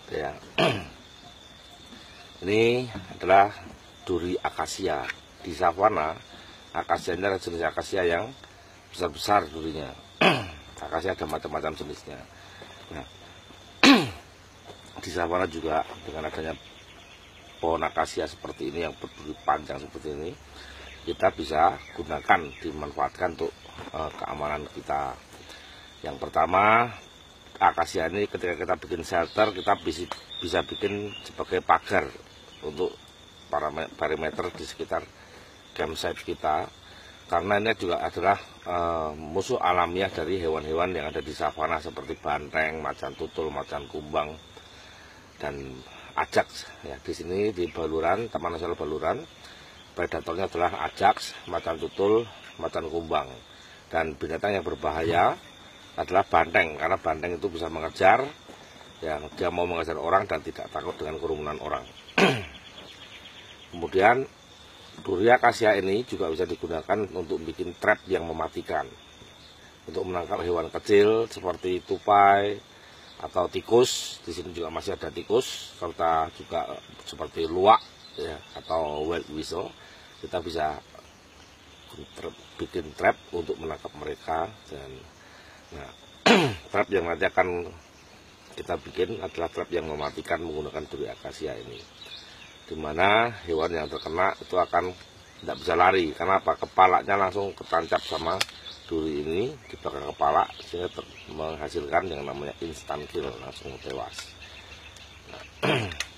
Ya. Ini adalah duri akasia. Di savana, akasia ini adalah jenis akasia yang besar-besar durinya. Akasia ada macam-macam jenisnya. Nah, di savana juga dengan adanya pohon akasia seperti ini yang berduri panjang seperti ini, kita bisa gunakan, dimanfaatkan untuk keamanan kita. Yang pertama, akasia ini ketika kita bikin shelter, kita bisa bikin sebagai pagar untuk perimeter di sekitar campsite kita, karena ini juga adalah musuh alamiah dari hewan-hewan yang ada di savana seperti banteng, macan tutul, macan kumbang, dan ajaks. Ya, di sini di Baluran, Taman Nasional Baluran, predatornya adalah ajaks, macan tutul, macan kumbang, dan binatang yang berbahaya adalah banteng, karena banteng itu bisa mengejar, yang dia mau mengejar orang dan tidak takut dengan kerumunan orang. Kemudian duri akasia ini juga bisa digunakan untuk bikin trap yang mematikan, untuk menangkap hewan kecil seperti tupai atau tikus. Di sini juga masih ada tikus, serta juga seperti luwak, ya, atau wild weasel. Kita bisa bikin trap untuk menangkap mereka. Dan nah, trap yang nanti akan kita bikin adalah trap yang mematikan menggunakan duri akasia ini, dimana hewan yang terkena itu akan tidak bisa lari, karena apa? Kepalanya langsung ketancap sama duri ini di belakang kepala, sehingga menghasilkan yang namanya instant kill, langsung tewas. Nah,